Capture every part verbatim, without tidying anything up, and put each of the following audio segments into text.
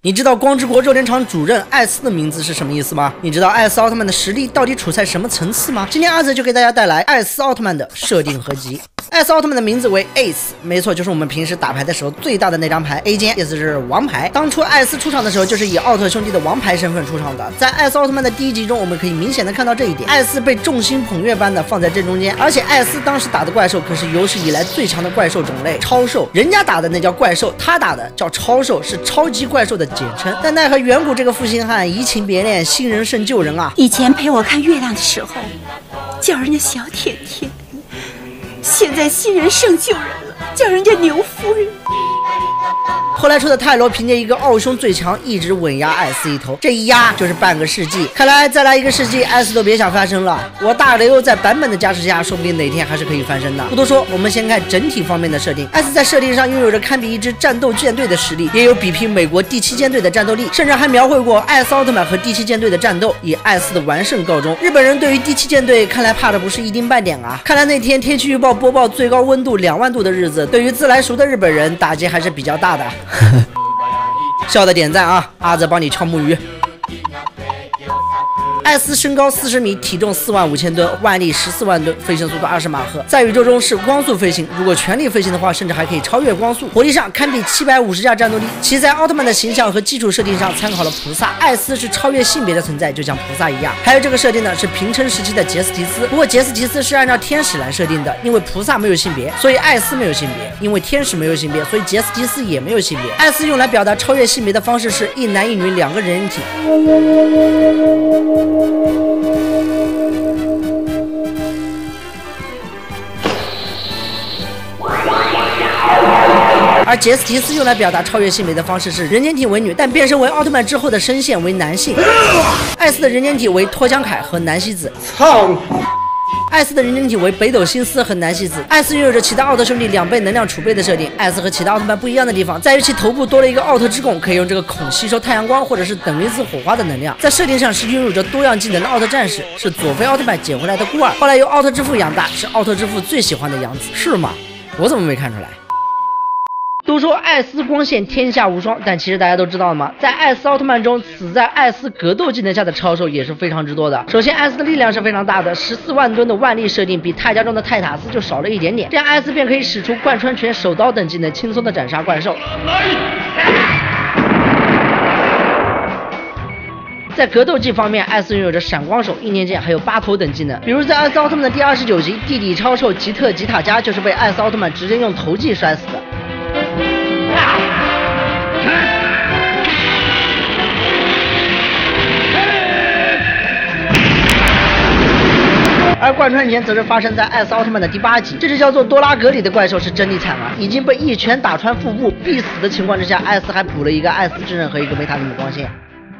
你知道光之国肉联厂主任艾斯的名字是什么意思吗？你知道艾斯奥特曼的实力到底处在什么层次吗？今天阿泽就给大家带来艾斯奥特曼的设定合集。艾斯奥特曼的名字为 Ace， 没错，就是我们平时打牌的时候最大的那张牌 A 尖，意思是王牌。当初艾斯出场的时候，就是以奥特兄弟的王牌身份出场的。在艾斯奥特曼的第一集中，我们可以明显的看到这一点，艾斯被众星捧月般的放在正中间，而且艾斯当时打的怪兽可是有史以来最强的怪兽种类超兽，人家打的那叫怪兽，他打的叫超兽，是超级怪兽的简称。但奈何远古这个负心汉移情别恋，新人胜旧人啊！ 以前陪我看月亮的时候，叫人家小甜甜。现在新人胜旧人了，叫人家牛夫人。 后来出的泰罗凭借一个奥兄最强，一直稳压艾斯一头，这一压就是半个世纪。看来再来一个世纪，艾斯都别想翻身了。我大刘在版本的加持下，说不定哪天还是可以翻身的。不多说，我们先看整体方面的设定。艾斯在设定上拥有着堪比一支战斗舰队的实力，也有比拼美国第七舰队的战斗力，甚至还描绘过艾斯奥特曼和第七舰队的战斗，以艾斯的完胜告终。日本人对于第七舰队看来怕的不是一丁半点啊！看来那天天气预报播报最高温度两万度的日子，对于自来熟的日本人打击还是比较大的。笑的点赞啊！阿泽帮你敲木鱼。艾斯身高四十米，体重四万五千吨，腕力十四万吨，飞行速度二十马赫，在宇宙中是光速飞行。如果全力飞行的话，甚至还可以超越光速。火力上堪比七百五十架战斗力。其在奥特曼的形象和基础设定上参考了菩萨，艾斯是超越性别的存在，就像菩萨一样。还有这个设定呢，是平成时期的杰斯提斯。不过杰斯提斯是按照天使来设定的，因为菩萨没有性别，所以艾斯没有性别；因为天使没有性别，所以杰斯提斯也没有性别。艾斯用来表达超越性别的方式是一男一女两个人体。而杰斯提斯用来表达超越性别的方式是人间体为女，但变身为奥特曼之后的声线为男性。艾斯的人间体为脱缰凯和南希子。操！艾斯的人间体为北斗星司和南希子。艾斯拥有着其他奥特兄弟两倍能量储备的设定。艾斯和其他奥特曼不一样的地方在于其头部多了一个奥特之拱，可以用这个孔吸收太阳光或者是等离子火花的能量。在设定上是拥有着多样技能的奥特战士，是佐菲奥特曼捡回来的孤儿，后来由奥特之父养大，是奥特之父最喜欢的养子，是吗？我怎么没看出来？都说艾斯光线天下无双，但其实大家都知道了吗？在艾斯奥特曼中，死在艾斯格斗技能下的超兽也是非常之多的。首先，艾斯的力量是非常大的，十四万吨的腕力设定比泰迦中的泰塔斯就少了一点点，这样艾斯便可以使出贯穿拳、手刀等技能，轻松的斩杀怪兽。在格斗技方面，艾斯拥有着闪光手、意念剑还有八头等技能。比如在艾斯奥特曼的第二十九集，地底超兽吉特吉塔加就是被艾斯奥特曼直接用投技摔死的。而贯穿拳则是发生在艾斯奥特曼的第八集，这只叫做多拉格里的怪兽是真的惨了，已经被一拳打穿腹部必死的情况之下，艾斯还补了一个艾斯之刃和一个梅塔里姆光线。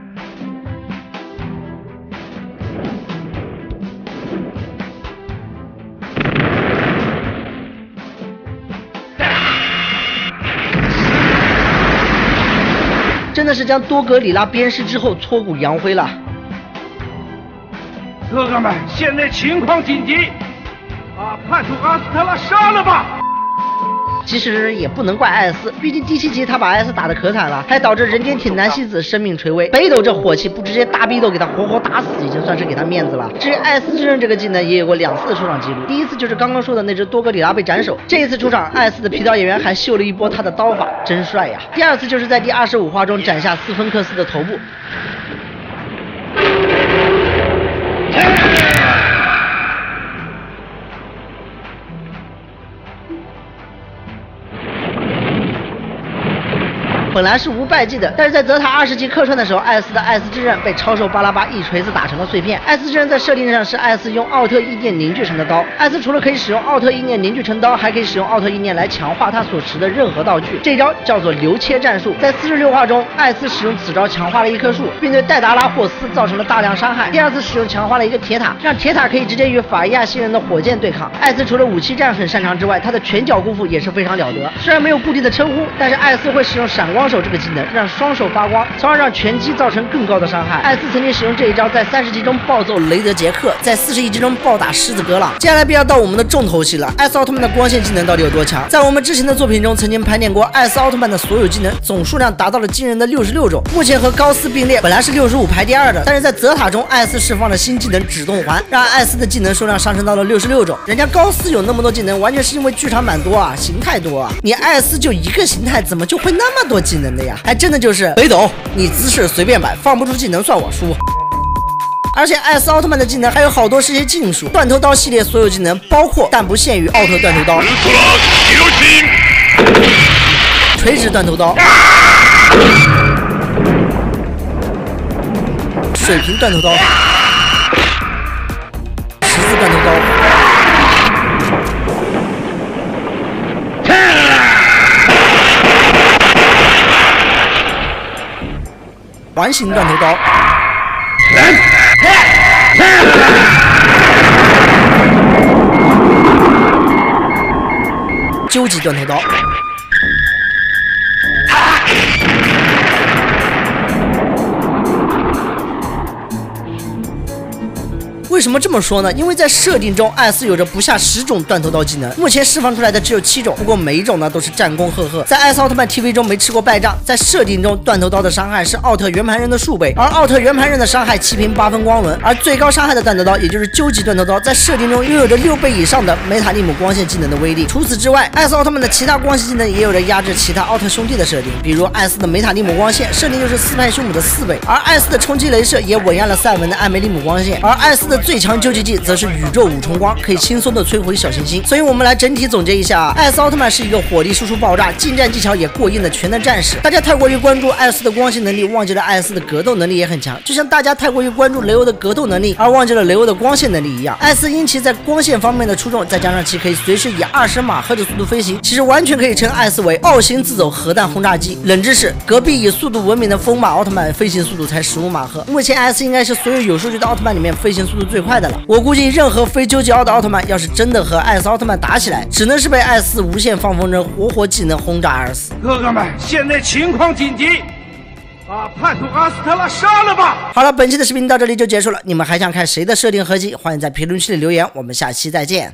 真的是将多格里拉鞭尸之后挫骨扬灰了。 哥哥们，现在情况紧急，把叛徒阿斯特拉杀了吧！ 其实也不能怪艾斯，毕竟第七集他把艾斯打得可惨了，还导致人间体南希子生命垂危。北斗这火气不直接大逼斗给他活活打死，已经算是给他面子了。至于艾斯之刃这个技能也有过两次的出场记录，第一次就是刚刚说的那只多格里拉被斩首，这一次出场艾斯的皮条演员还秀了一波他的刀法，真帅呀。第二次就是在第二十五话中斩下斯芬克斯的头部。本来是无败绩的，但是在泽塔二十集客串的时候，艾斯的艾斯之刃被超兽巴拉巴一锤子打成了碎片。艾斯之刃在设定上是艾斯用奥特意念凝聚成的刀。艾斯除了可以使用奥特意念凝聚成刀，还可以使用奥特意念来强化他所持的任何道具，这招叫做流切战术。在四十六话中，艾斯使用此招强化了一棵树，并对戴达拉霍斯造成了大量伤害。第二次使用强化了一个铁塔，让铁塔可以直接与法伊亚星人的火箭对抗。艾斯除了武器战很擅长之外，他的拳脚功夫也是非常了得。虽然没有固定的称呼，但是艾斯会使用闪光双手这个技能，让双手发光，从而让拳击造成更高的伤害。艾斯曾经使用这一招，在三十级中暴揍雷德杰克，在四十一级中暴打狮子格朗。接下来便要到我们的重头戏了，艾斯奥特曼的光线技能到底有多强？在我们之前的作品中曾经盘点过艾斯奥特曼的所有技能，总数量达到了惊人的六十六种，目前和高斯并列，本来是六十五排第二的，但是在泽塔中艾斯释放了新技能指动环，让艾斯的技能数量上升到了六十六种。人家高斯有那么多技能，完全是因为剧场版多啊，形态多啊，你艾斯就一个形态，怎么就会那么多技能的呀？还真的就是北斗，你姿势随便摆，放不出技能算我输。而且艾斯奥特曼的技能还有好多是些禁术，断头刀系列所有技能包括但不限于奥特断头刀、垂直断头刀、水平断头刀、十字断头刀、环形断头刀、究极断头刀。为什么这么说呢？因为在设定中，艾斯有着不下十种断头刀技能，目前释放出来的只有七种，不过每一种呢都是战功赫赫。在艾斯奥特曼 T V 中没吃过败仗，在设定中，断头刀的伤害是奥特圆盘刃的数倍，而奥特圆盘刃的伤害七平八分光轮，而最高伤害的断头刀，也就是究极断头刀，在设定中拥有着六倍以上的梅塔利姆光线技能的威力。除此之外，艾斯奥特曼的其他光线技能也有着压制其他奥特兄弟的设定，比如艾斯的梅塔利姆光线设定就是四派凶母的四倍，而艾斯的冲击镭射也稳压了赛文的艾梅利姆光线，而艾斯的最强究极技则是宇宙五重光，可以轻松的摧毁小行星。所以我们来整体总结一下啊，艾斯奥特曼是一个火力输出爆炸、近战技巧也过硬的全能战士。大家太过于关注艾斯的光线能力，忘记了艾斯的格斗能力也很强，就像大家太过于关注雷欧的格斗能力，而忘记了雷欧的光线能力一样。艾斯因其在光线方面的出众，再加上其可以随时以二十马赫的速度飞行，其实完全可以称艾斯为奥星自走核弹轰炸机。冷知识，隔壁以速度闻名的风马奥特曼飞行速度才十五马赫，目前艾斯应该是所有有数据的奥特曼里面飞行速度最快的了。我估计任何非究极奥的奥特曼要是真的和艾斯奥特曼打起来，只能是被艾斯无限放风筝活活技能轰炸而死。 哥哥们，现在情况紧急，把叛徒阿斯特拉杀了吧！ 好了，本期的视频到这里就结束了，你们还想看谁的设定合集？欢迎在评论区里留言，我们下期再见。